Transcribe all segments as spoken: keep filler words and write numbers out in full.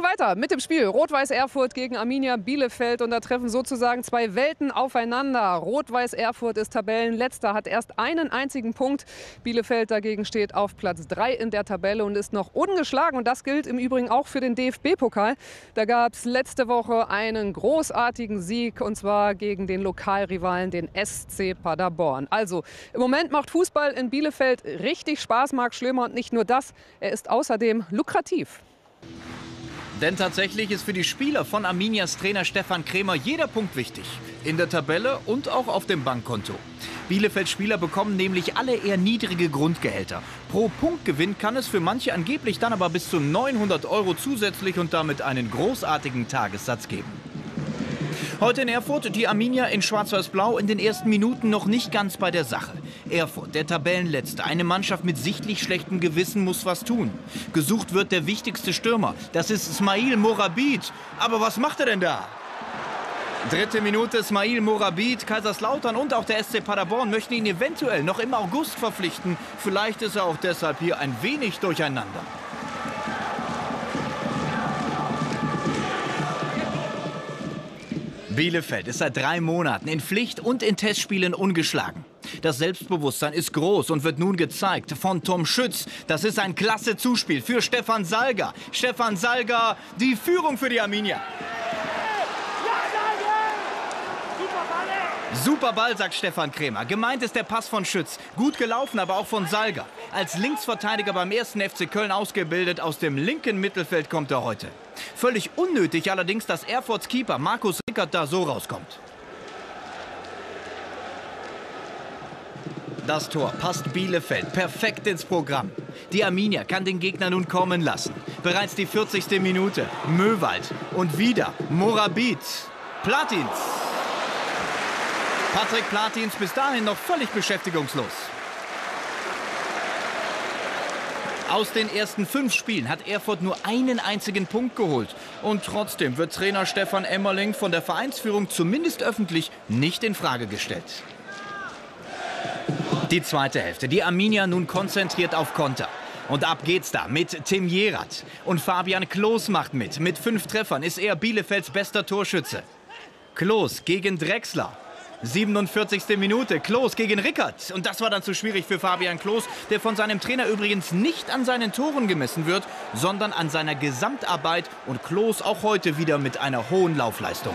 weiter mit dem Spiel Rot-Weiß Erfurt gegen Arminia Bielefeld. Und da treffen sozusagen zwei Welten aufeinander. Rot-Weiß Erfurt ist Tabellenletzter, hat erst einen einzigen Punkt. Bielefeld dagegen steht auf Platz drei in der Tabelle und ist noch ungeschlagen. Und das gilt im Übrigen auch für den D F B-Pokal. Da gab es letzte Woche einen großartigen Sieg, und zwar gegen den Lokalrivalen, den S C Paderborn. Also im Moment macht Fußball in Bielefeld richtig Spaß, Marc Schlömer. Und nicht nur das, er ist außerdem lukrativ. Denn tatsächlich ist für die Spieler von Arminias Trainer Stefan Krämer jeder Punkt wichtig. In der Tabelle und auch auf dem Bankkonto. Bielefeld-Spieler bekommen nämlich alle eher niedrige Grundgehälter. Pro Punktgewinn kann es für manche angeblich dann aber bis zu neunhundert Euro zusätzlich und damit einen großartigen Tagessatz geben. Heute in Erfurt die Arminia in Schwarz-Weiß-Blau in den ersten Minuten noch nicht ganz bei der Sache. Erfurt, der Tabellenletzte, eine Mannschaft mit sichtlich schlechtem Gewissen, muss was tun. Gesucht wird der wichtigste Stürmer, das ist Smail Morabit. Aber was macht er denn da? Dritte Minute, Smail Morabit, Kaiserslautern und auch der S C Paderborn möchten ihn eventuell noch im August verpflichten. Vielleicht ist er auch deshalb hier ein wenig durcheinander. Bielefeld ist seit drei Monaten in Pflicht- und in Testspielen ungeschlagen. Das Selbstbewusstsein ist groß und wird nun gezeigt von Tom Schütz. Das ist ein klasse Zuspiel für Stefan Salga. Stefan Salga, die Führung für die Arminia. Super Ball, sagt Stefan Krämer. Gemeint ist der Pass von Schütz. Gut gelaufen, aber auch von Salga. Als Linksverteidiger beim ersten F C Köln ausgebildet, aus dem linken Mittelfeld kommt er heute. Völlig unnötig allerdings, dass Erfurts Keeper Markus Rickert da so rauskommt. Das Tor passt Bielefeld perfekt ins Programm. Die Arminia kann den Gegner nun kommen lassen. Bereits die vierzigste Minute. Möwald und wieder Morabit. Platins. Patrick Platins bis dahin noch völlig beschäftigungslos. Aus den ersten fünf Spielen hat Erfurt nur einen einzigen Punkt geholt. Und trotzdem wird Trainer Stefan Emmerling von der Vereinsführung zumindest öffentlich nicht in Frage gestellt. Die zweite Hälfte. Die Arminia nun konzentriert auf Konter. Und ab geht's da mit Tim Jerat. Und Fabian Klos macht mit. Mit fünf Treffern ist er Bielefelds bester Torschütze. Klos gegen Drexler. siebenundvierzigste Minute, Klos gegen Rickert. Und das war dann zu schwierig für Fabian Klos, der von seinem Trainer übrigens nicht an seinen Toren gemessen wird, sondern an seiner Gesamtarbeit. Und Klos auch heute wieder mit einer hohen Laufleistung.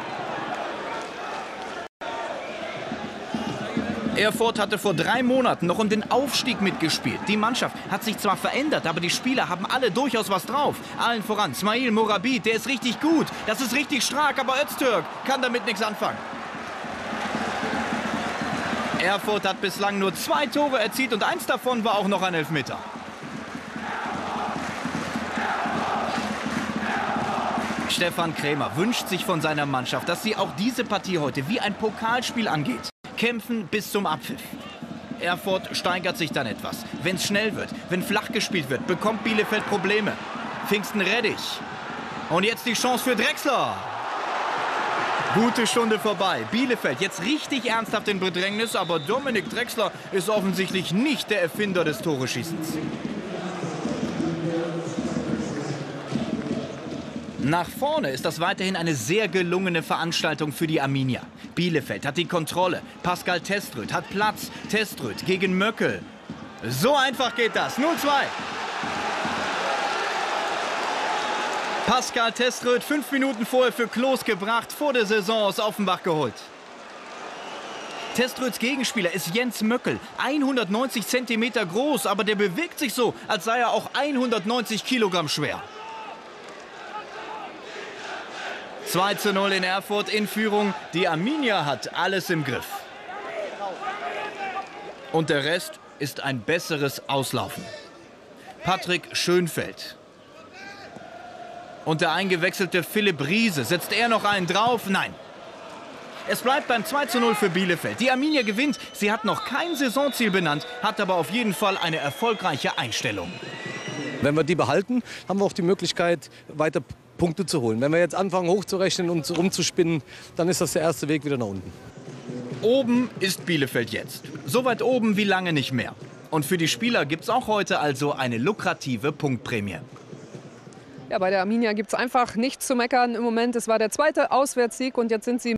Erfurt hatte vor drei Monaten noch um den Aufstieg mitgespielt. Die Mannschaft hat sich zwar verändert, aber die Spieler haben alle durchaus was drauf. Allen voran Smail Morabit, der ist richtig gut. Das ist richtig stark, aber Öztürk kann damit nichts anfangen. Erfurt hat bislang nur zwei Tore erzielt und eins davon war auch noch ein Elfmeter. Stefan Krämer wünscht sich von seiner Mannschaft, dass sie auch diese Partie heute wie ein Pokalspiel angeht. Kämpfen bis zum Abpfiff. Erfurt steigert sich dann etwas. Wenn es schnell wird, wenn flach gespielt wird, bekommt Bielefeld Probleme. Pfingsten Reddich. Und jetzt die Chance für Drexler. Gute Stunde vorbei. Bielefeld jetzt richtig ernsthaft in Bedrängnis, aber Dominik Drexler ist offensichtlich nicht der Erfinder des Toreschießens. Nach vorne ist das weiterhin eine sehr gelungene Veranstaltung für die Arminia. Bielefeld hat die Kontrolle. Pascal Teströth hat Platz. Teströth gegen Möckel. So einfach geht das. null zwei. Pascal Teströth fünf Minuten vorher für Klos gebracht, vor der Saison aus Offenbach geholt. Teströths Gegenspieler ist Jens Möckel, hundertneunzig Zentimeter groß, aber der bewegt sich so, als sei er auch hundertneunzig Kilogramm schwer. zwei zu null in Erfurt in Führung. Die Arminia hat alles im Griff. Und der Rest ist ein besseres Auslaufen. Patrick Schönfeld. Und der eingewechselte Philipp Riese. Setzt er noch einen drauf? Nein. Es bleibt beim zwei zu null für Bielefeld. Die Arminia gewinnt. Sie hat noch kein Saisonziel benannt, hat aber auf jeden Fall eine erfolgreiche Einstellung. Wenn wir die behalten, haben wir auch die Möglichkeit, weiter Punkte zu holen. Wenn wir jetzt anfangen hochzurechnen und rumzuspinnen, dann ist das der erste Weg wieder nach unten. Oben ist Bielefeld jetzt. So weit oben wie lange nicht mehr. Und für die Spieler gibt es auch heute also eine lukrative Punktprämie. Ja, bei der Arminia gibt es einfach nichts zu meckern im Moment. Es war der zweite Auswärtssieg und jetzt sind sie